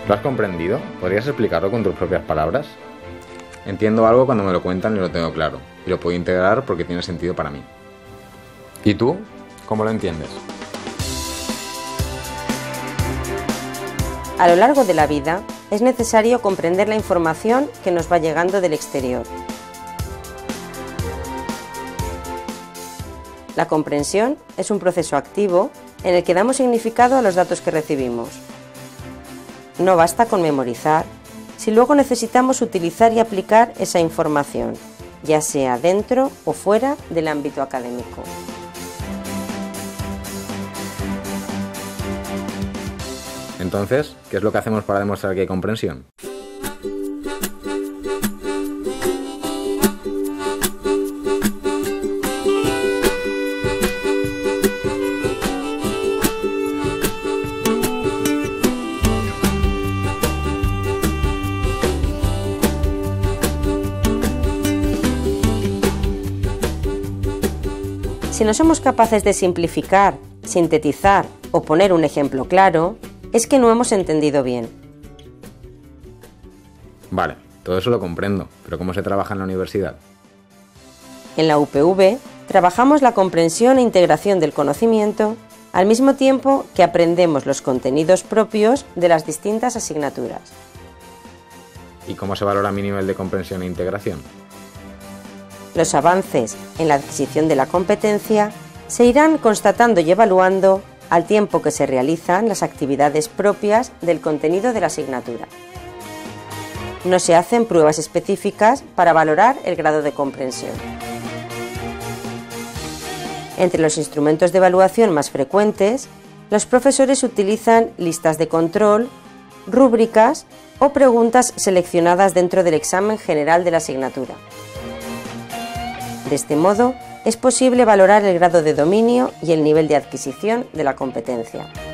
¿Lo has comprendido? ¿Podrías explicarlo con tus propias palabras? Entiendo algo cuando me lo cuentan y lo tengo claro, y lo puedo integrar porque tiene sentido para mí. ¿Y tú? ¿Cómo lo entiendes? A lo largo de la vida es necesario comprender la información que nos va llegando del exterior. La comprensión es un proceso activo en el que damos significado a los datos que recibimos. No basta con memorizar, si luego necesitamos utilizar y aplicar esa información, ya sea dentro o fuera del ámbito académico. Entonces, ¿qué es lo que hacemos para demostrar que hay comprensión? Si no somos capaces de simplificar, sintetizar o poner un ejemplo claro, es que no hemos entendido bien. Vale, todo eso lo comprendo, pero ¿cómo se trabaja en la universidad? En la UPV trabajamos la comprensión e integración del conocimiento al mismo tiempo que aprendemos los contenidos propios de las distintas asignaturas. ¿Y cómo se valora mi nivel de comprensión e integración? Los avances en la adquisición de la competencia se irán constatando y evaluando al tiempo que se realizan las actividades propias del contenido de la asignatura. No se hacen pruebas específicas para valorar el grado de comprensión. Entre los instrumentos de evaluación más frecuentes, los profesores utilizan listas de control, rúbricas o preguntas seleccionadas dentro del examen general de la asignatura. De este modo, es posible valorar el grado de dominio y el nivel de adquisición de la competencia.